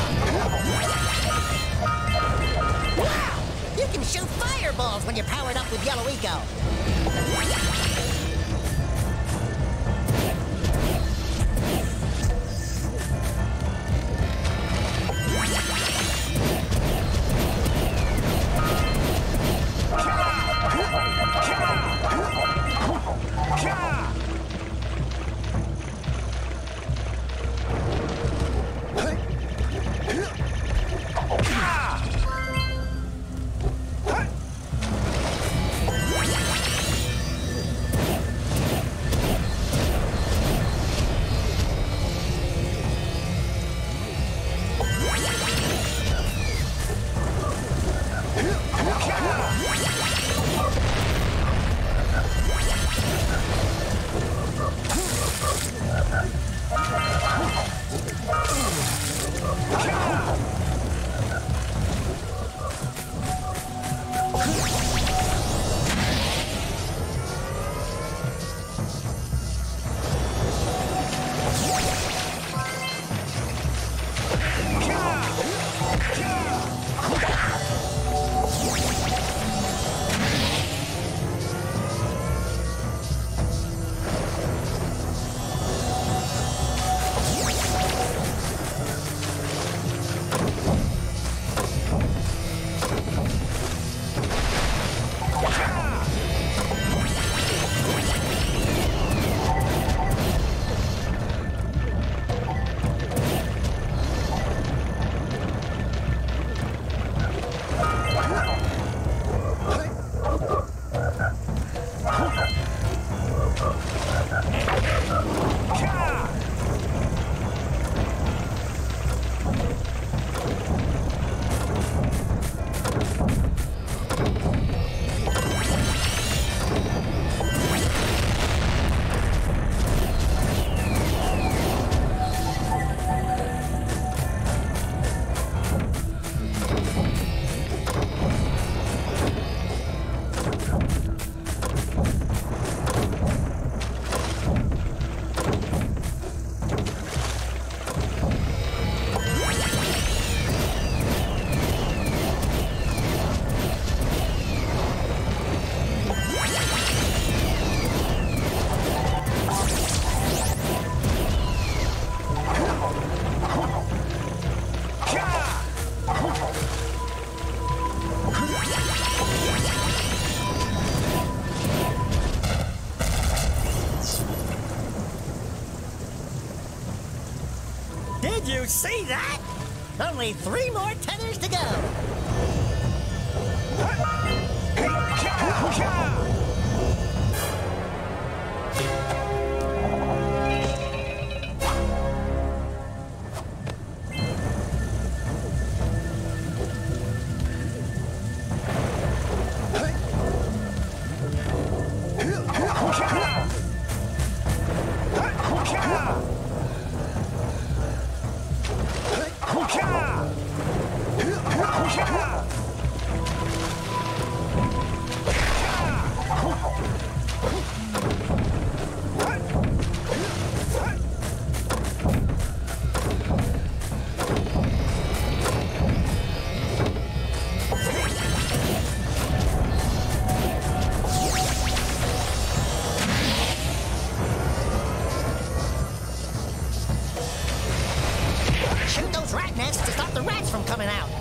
Wow! You can shoot fireballs when you're powered up with Yellow Eco. Did you see that? Only 3 more tethers to go. Shoot those rat nests to stop the rats from coming out.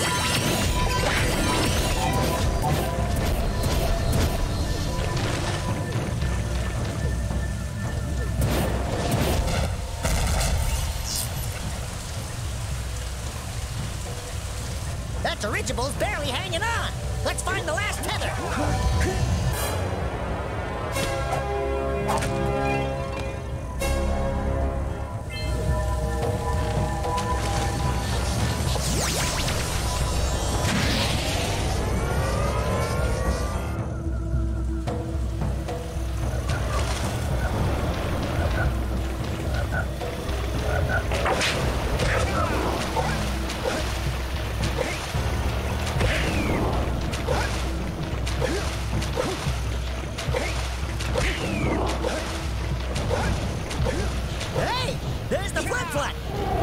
That dirigible's barely hanging on. Let's find the last tether. Hey, there's the flip-flop.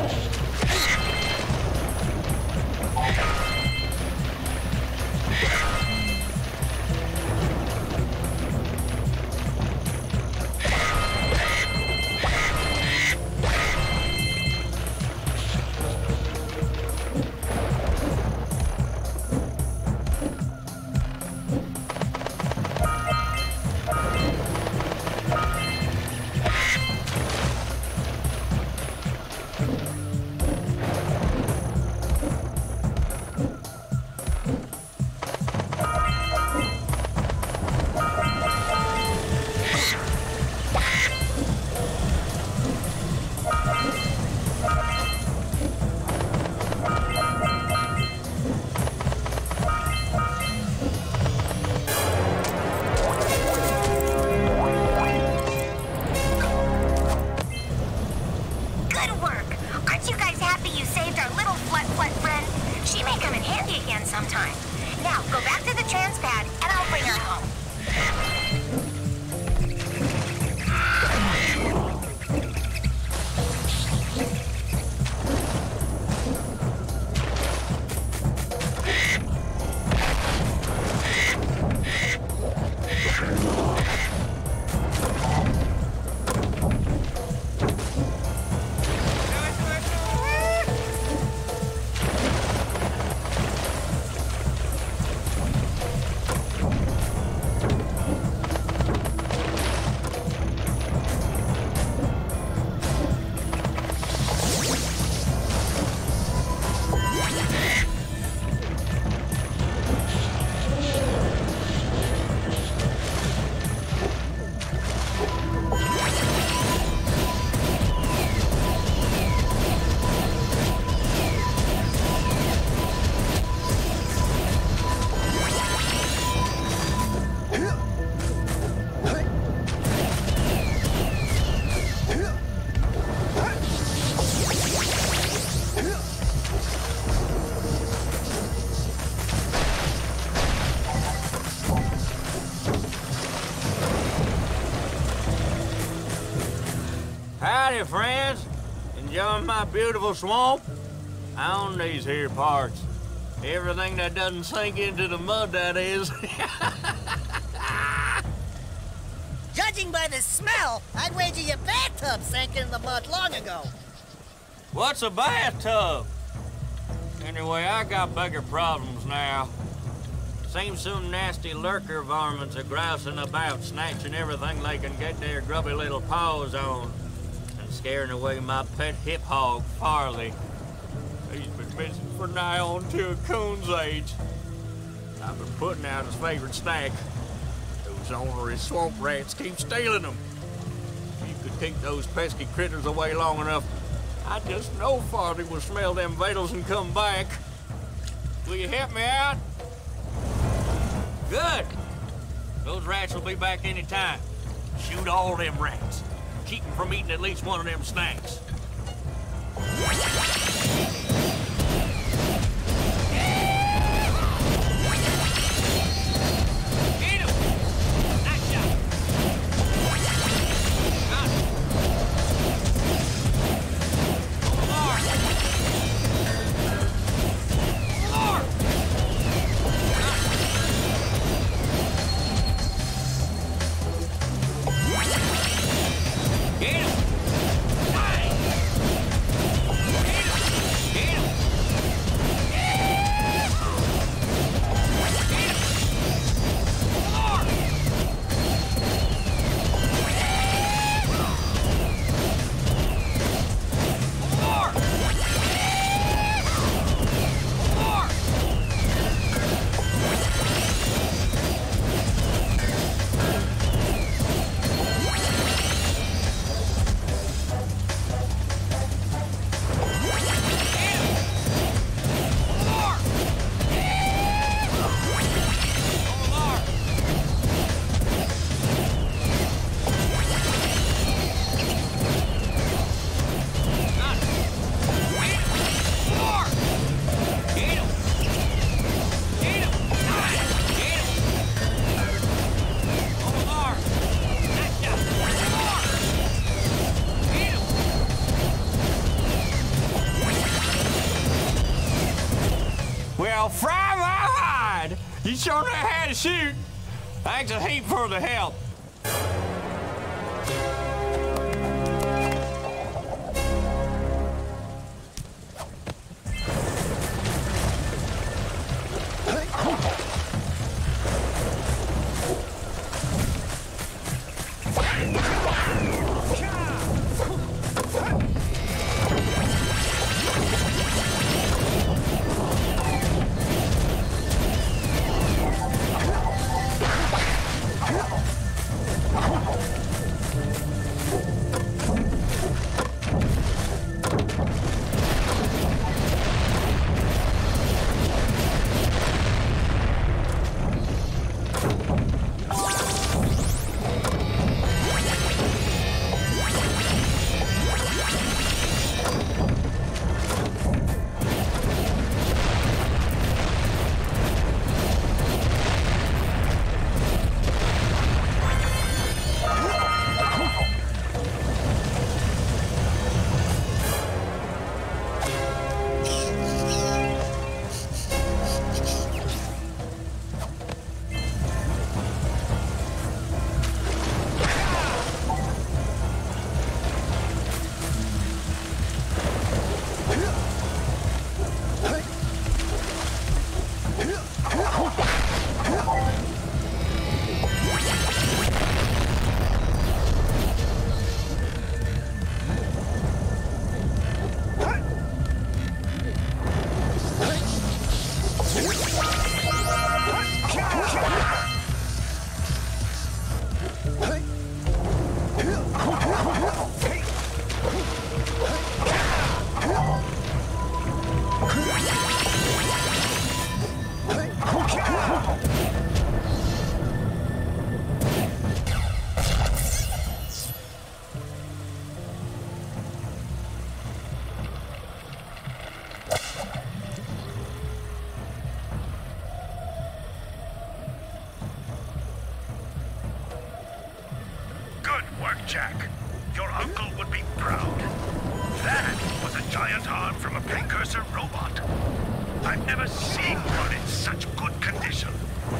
Good work! Aren't you guys happy you saved our little Flut friend? She may come in handy again sometime. Now, go back to the transpad, and I'll bring her home. Howdy, friends. Enjoying my beautiful swamp? I own these here parts. Everything that doesn't sink into the mud, that is. Judging by the smell, I'd wager your bathtub sank in the mud long ago. What's a bathtub? Anyway, I got bigger problems now. Seems some nasty lurker varmints are grousing about, snatching everything they can get their grubby little paws on, and scaring away my pet hip hog, Farley. He's been missing for nigh on to a coon's age. I've been putting out his favorite snack. Those ornery swamp rats keep stealing them. If you could keep those pesky critters away long enough, I just know Farley will smell them vitals and come back. Will you help me out? Good. Those rats will be back any time. Shoot all them rats. Keep them from eating at least one of them snacks. Get him! Nice shot. Got him. Lord! Lord! Get him! Nice! Well, fry my hide! You sure know how to shoot. Thanks a heap for the help. Jack. Your uncle would be proud. That was a giant arm from a precursor robot. I've never seen one in such good condition.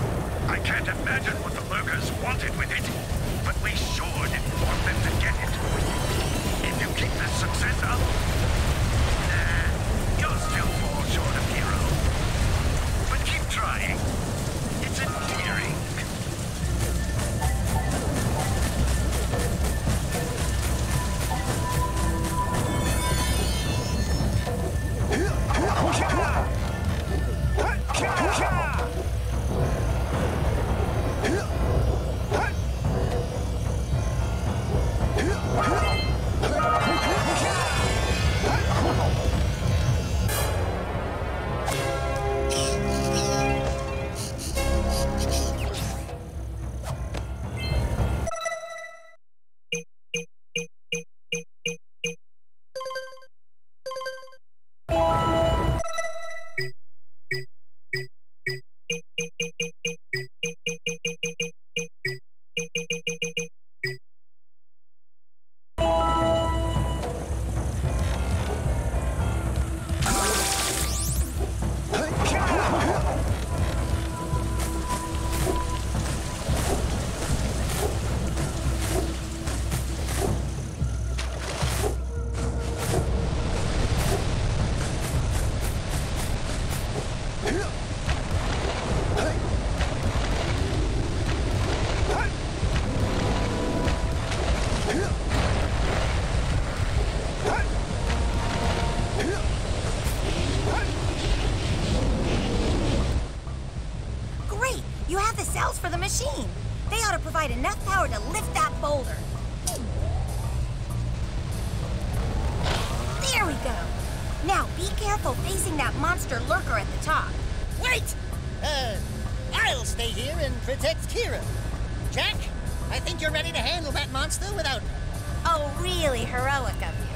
I can't imagine what the lurkers wanted with it, but we sure didn't want them to get it. If you keep this success up, you'll still fall short of hero. But keep trying. It's endearing. For the machine. They ought to provide enough power to lift that boulder. There we go. Now be careful facing that monster lurker at the top. Wait! I'll stay here and protect Kira. Jack, I think you're ready to handle that monster without me. Oh, really heroic of you.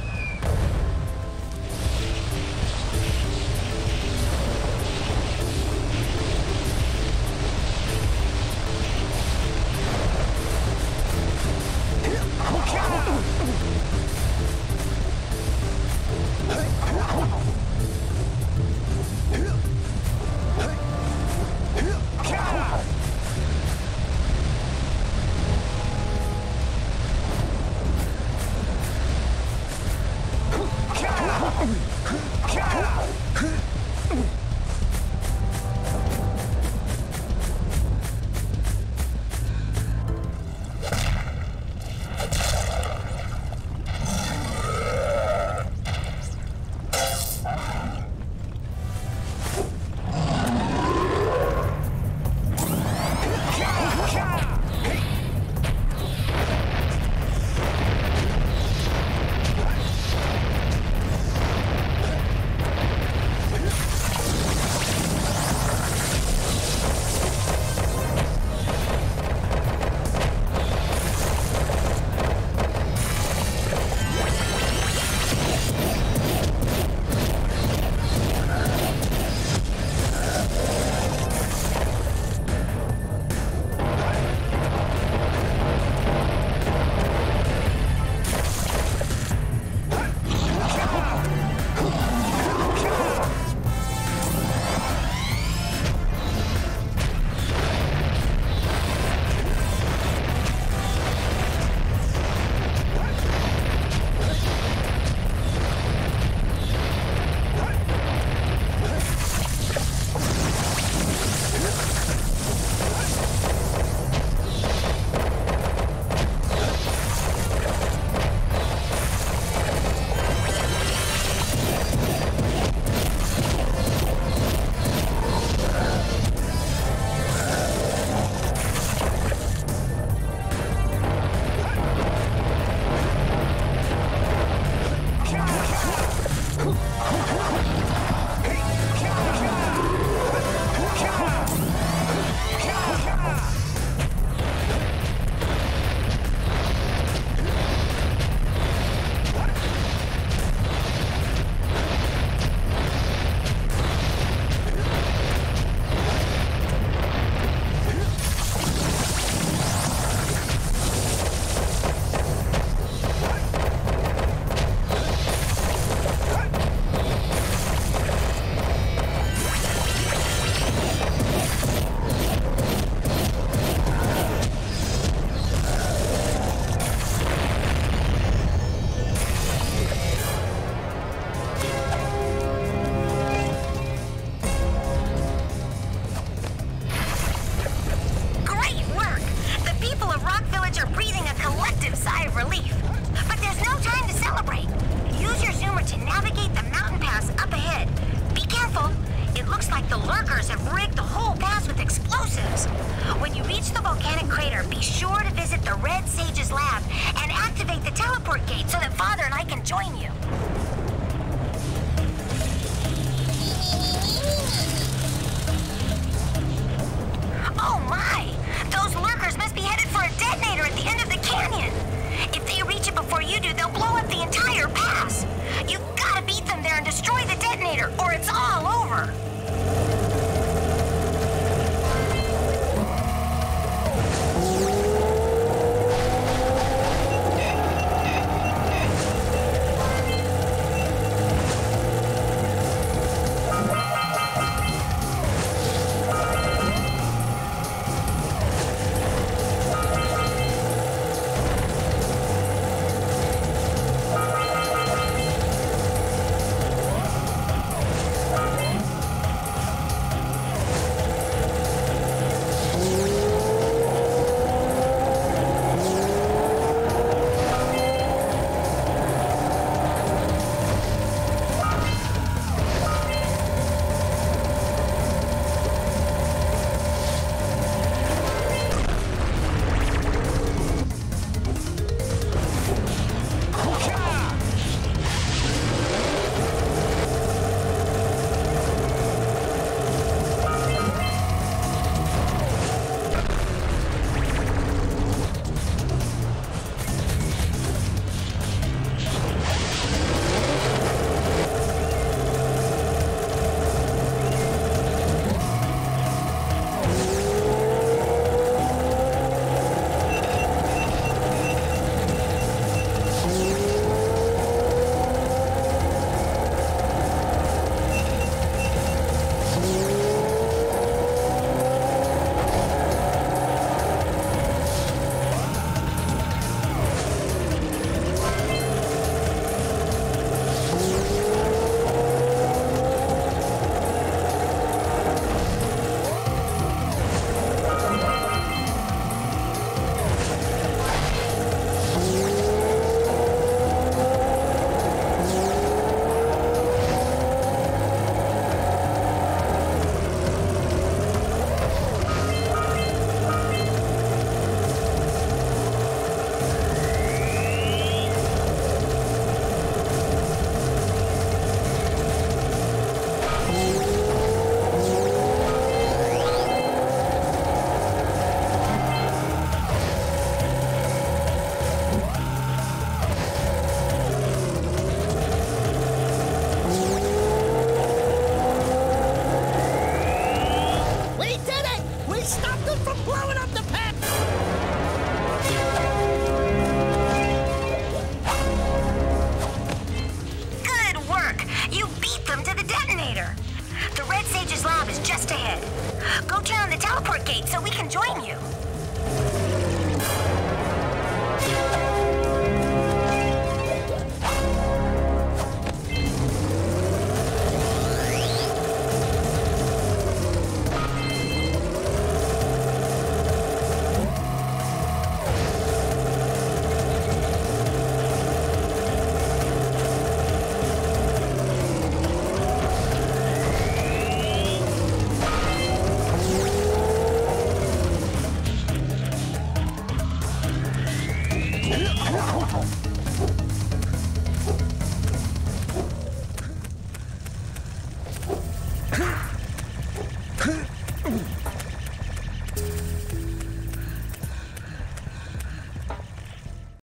be sure to visit the Red Sage's lab and activate the teleport gate so that Father and I can join you. Oh my! Those lurkers must be headed for a detonator at the end of the canyon. If they reach it before you do, they'll blow up the entire pass. You've got to beat them there and destroy the detonator, or it's all over. The Red Sage's lab is just ahead. Go turn on the teleport gate so we can join you.